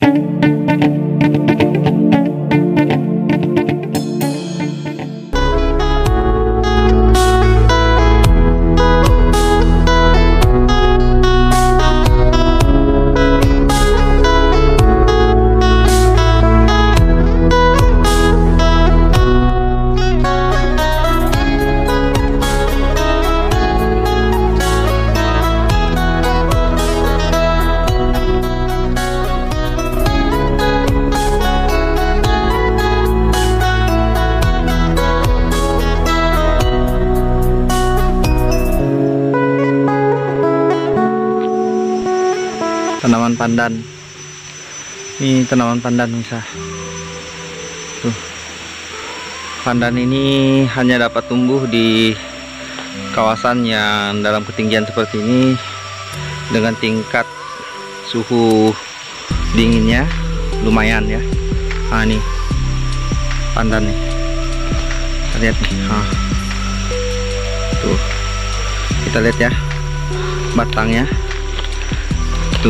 Tanaman pandan. Ini tanaman pandan bisa. Tuh. Pandan ini hanya dapat tumbuh di kawasan yang dalam ketinggian seperti ini dengan tingkat suhu dinginnya lumayan ya. Nah, ini pandan nih. Kita lihat nih. Nah. Tuh. Kita lihat ya batangnya. Tuh.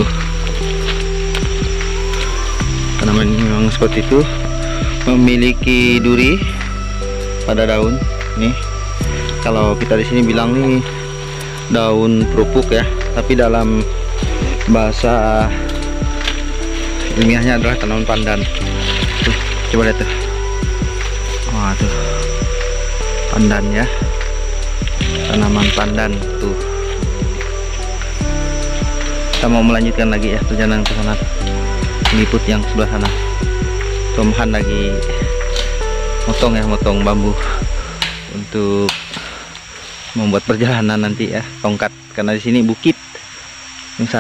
Tanaman ini memang seperti itu, memiliki duri pada daun. Nih, kalau kita di sini bilang nih daun perupuk ya, tapi dalam bahasa ilmiahnya adalah tanaman pandan. Tuh, coba lihat tuh. Wah, tuh pandan ya, tanaman pandan tuh. Kita mau melanjutkan lagi ya perjalanan ke sana, meliput yang sebelah sana. Tomhan lagi motong bambu untuk membuat perjalanan nanti ya, tongkat, karena di sini bukit bisa.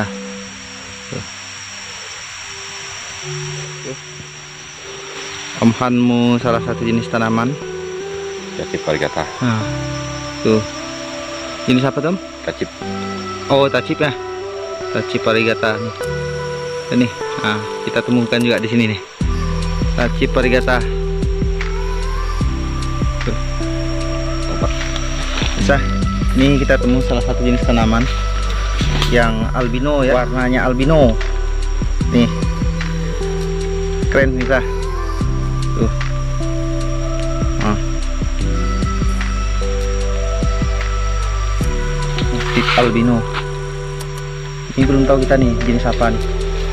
Omhanmu salah satu jenis tanaman Tacip varigata. Nah, tuh jenis apa Tom? Tacip. Oh, tacip ya, tacip varigata nih. Ini, nah, kita temukan juga di sini nih, tacip varigata. Tuh. Bisa. Ini kita temu salah satu jenis tanaman yang albino ya, warnanya albino. Nih, keren bisa. Tuh. Nah. Tip albino. Ini belum tahu kita nih jenis apa nih.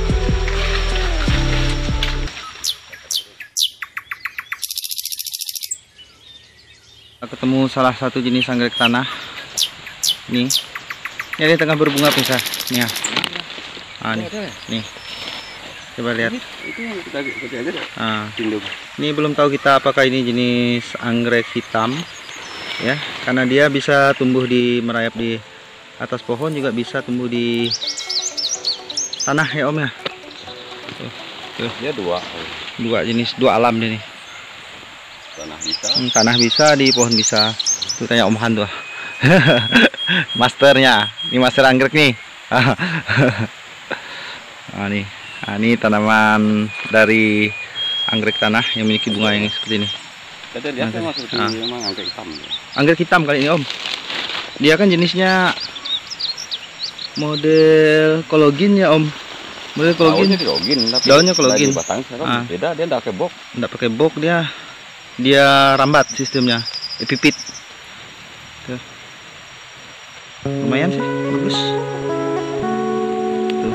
Ketemu salah satu jenis anggrek tanah. Nih, ini tengah berbunga bisa. Nih ya. Ah, nih. Coba lihat. Nah, ini belum tahu kita apakah ini jenis anggrek hitam ya, karena dia bisa tumbuh di merayap di atas pohon, juga bisa tumbuh di tanah ya Om ya. Tuh. Dia dua jenis, dua alam ini. Tanah bisa, di pohon bisa. Tuh tanya Om Han tuh. Masternya, ini master anggrek nih. Nah, nih. Nah, ini tanaman dari anggrek tanah yang memiliki bunga yang seperti ini. Anggrek hitam kali ini Om. Dia kan jenisnya model kologin ya Om. Model kologin. Daunnya kologin. Beda, dia enggak pakai bok. Enggak pakai bok dia. Dia rambat sistemnya, epipit. Tuh. Lumayan sih, bagus. Tuh.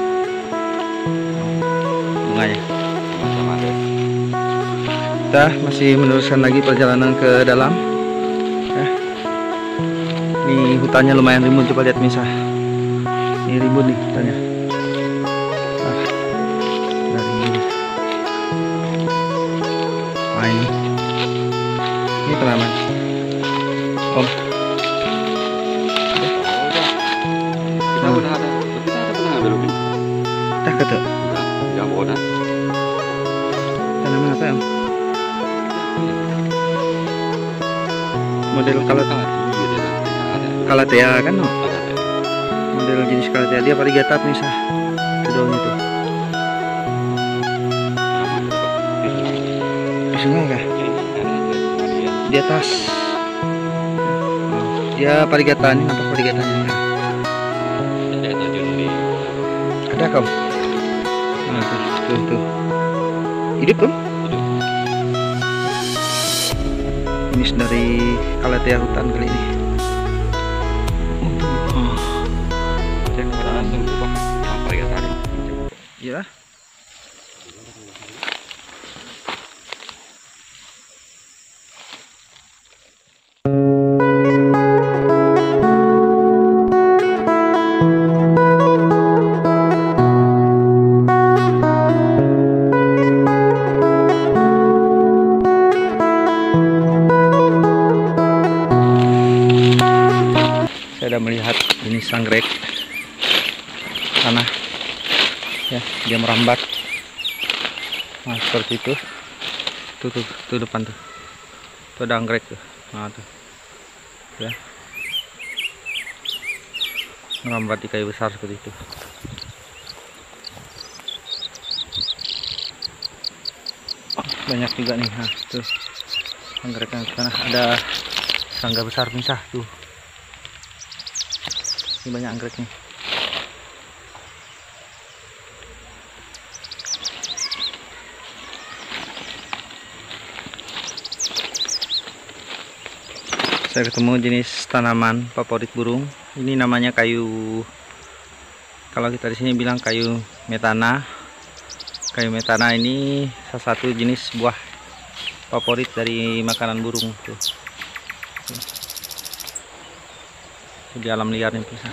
Bunganya. Kita masih meneruskan lagi perjalanan ke dalam. Ini hutannya lumayan rimbun, coba lihat misah. Ini rimbun nih hutannya. Dari ini. Nah, ini tanaman Om. Kita udah ada pernah ngambil lebih. Dah kata. Jambu dah. Tanaman apa Om? Model Calathea kan Om? Model jenis Calathea, dia varigata misah. Daunnya tuh. Di sungai kah? Di atas. Dia varigata, ini nampak varigatanya. Ada kau? Nah, tuh. Hidup tuh. Jenis dari Calathea hutan kali ini. Cek langsung coba sampai ya tadi. Iya. Saya ada melihat jenis anggrek tanah ya, dia merambat. Nah, seperti itu. Tuh depan tuh. Tuh ada anggrek tuh. Nah, tuh. Ya. Merambat di kayu besar seperti itu. Banyak juga nih. Nah, tuh. Anggrek yang sana ada serangga besar misah tuh. Ini banyak anggrek nih. Saya ketemu jenis tanaman favorit burung. Ini namanya kayu. Kalau kita di sini bilang kayu metana. Kayu metana ini salah satu jenis buah favorit dari makanan burung tuh. Di alam liar nih bisa.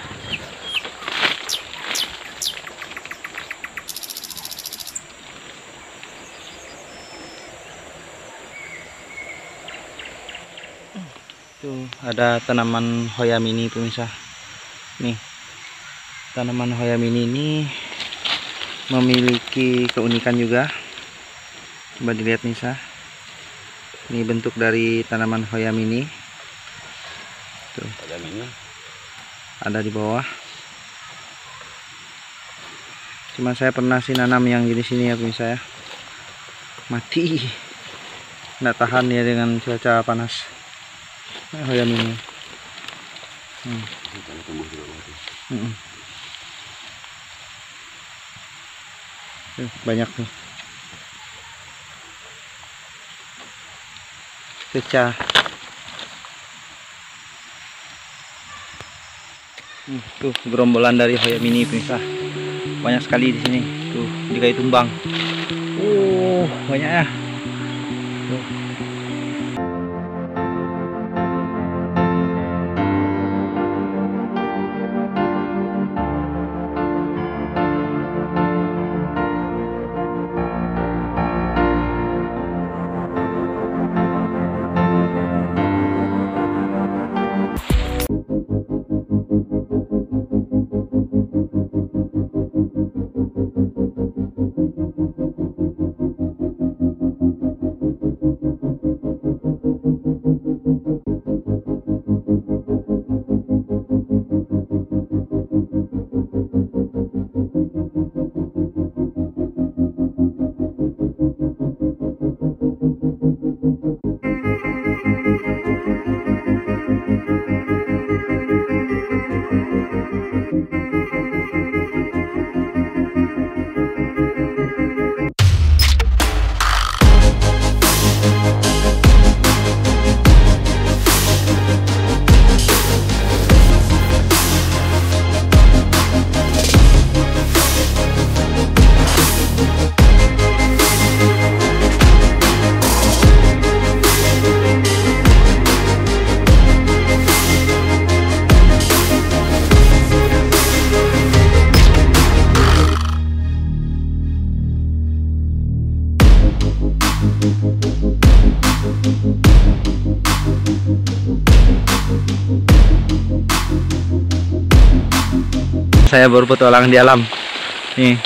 Tuh ada tanaman Hoya mini pemirsa. Nih tanaman Hoya mini ini memiliki keunikan juga. Coba dilihat pemirsa. Ini bentuk dari tanaman Hoya mini. Tuh. Ada minyak. Ada di bawah. Cuma saya pernah sih nanam yang jenis ini ya pemirsa ya. Mati. Nggak tahan ya dengan cuaca panas. Hoya mini. Banyak nih. Pecah. Tuh gerombolan dari Hoya mini pemirsa. Banyak sekali di sini. Tuh di kayu tumbang. Banyak ya. Tuh. Saya baru petualangan di alam. Nih,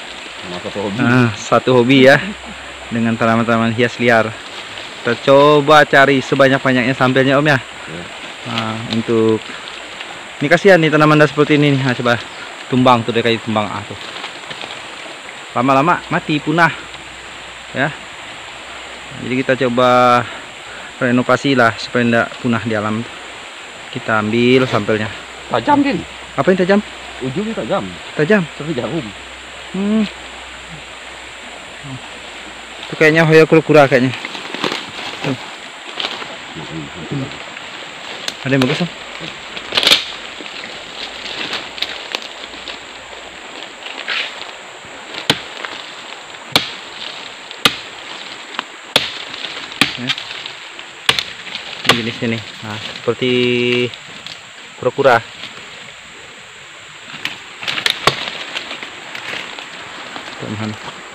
satu hobi ya, dengan tanaman-tanaman hias liar. Kita coba cari sebanyak-banyaknya sampelnya Om ya. Nah, untuk ini kasihan nih tanaman seperti ini nih. Nah, coba tumbang tuh, kayak tumbang tuh. Lama-lama mati, punah ya. Jadi kita coba renovasi lah supaya tidak punah di alam. Kita ambil sampelnya. Tajam Din. Apa yang tajam? Ujungnya tajam. Tajam. Seperti jarum. Itu kayaknya Hoya kura-kura kayaknya. Tuh. Ada yang bagus, Om? Ini jenisnya nih. Nah, seperti kura-kura. Teman.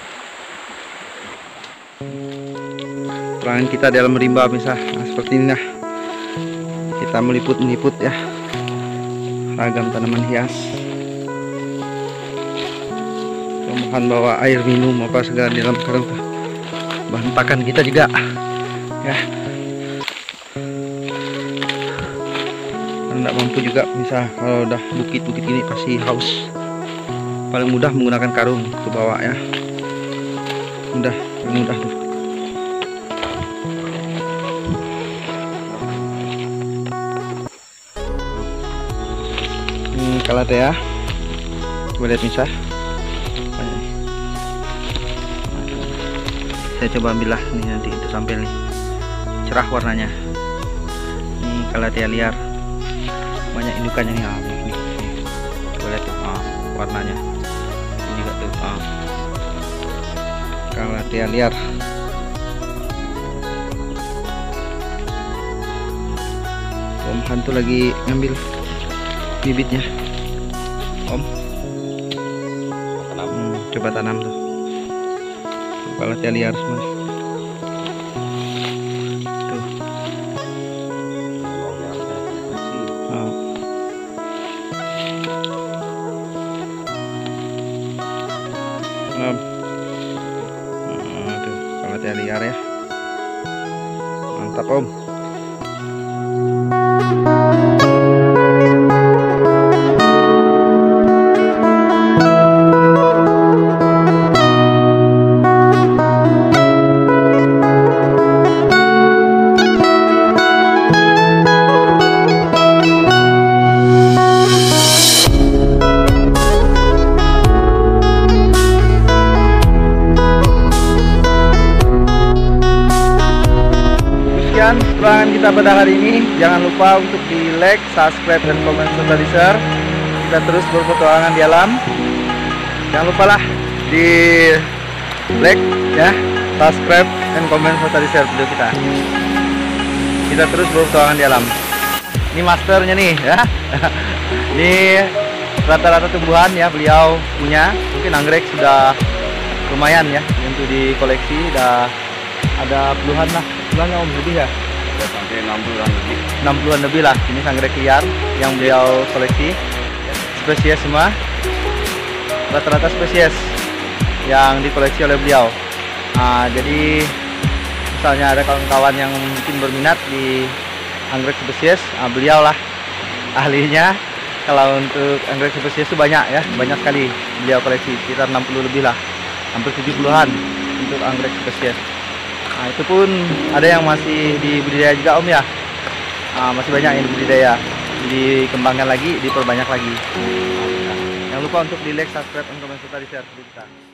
Perangan kita dalam rimba misal, nah, seperti ini nah. Kita meliput-meliput ya ragam tanaman hias. Mudah-mudahan bawa air minum apa segala di dalam karung. Bahan pakan kita juga ya. Tidak mampu juga misal kalau udah bukit-bukit ini pasti haus. Paling mudah menggunakan karung ke bawah ya. Mudah tuh. Kalah ya. Coba lihat misal. Saya coba ambil lah nih, nanti itu sampai nih cerah warnanya. Ini Calathea liar, banyak indukannya nih. Nih. Coba lihat tuh warnanya. Ini juga tuh Calathea liar. Om Hantu lagi ngambil bibitnya. Om, coba tanam tuh. Calathea liar semua. Tuh. Tuh, Calathea liar ya. Mantap, Om. Perangan kita pada hari ini. Jangan lupa untuk di like, subscribe, dan komen serta di share. Kita terus berpetualangan di alam. Jangan lupa lah di like ya, subscribe, dan komen serta di share video kita. Kita terus berpetualangan di alam. Ini masternya nih ya. Ini rata-rata tumbuhan ya beliau punya. Mungkin anggrek sudah lumayan ya untuk dikoleksi. Udah ada puluhan lah, puluhannya Om lebih ya. Sampai 60-an lebih. 60-an lebih lah. Ini anggrek liar yang beliau koleksi. Spesies semua. Rata-rata spesies yang dikoleksi oleh beliau. Nah, jadi misalnya ada kawan-kawan yang mungkin berminat di anggrek spesies, beliau lah ahlinya. Kalau untuk anggrek spesies itu banyak ya, banyak sekali beliau koleksi, sekitar 60 lebih lah, hampir 70-an untuk anggrek spesies. Nah, itu pun ada yang masih dibudidaya juga Om ya. Masih banyak yang dibudidaya, dikembangkan lagi, diperbanyak lagi. Jangan lupa untuk di like, subscribe, dan komen serta di share video kita.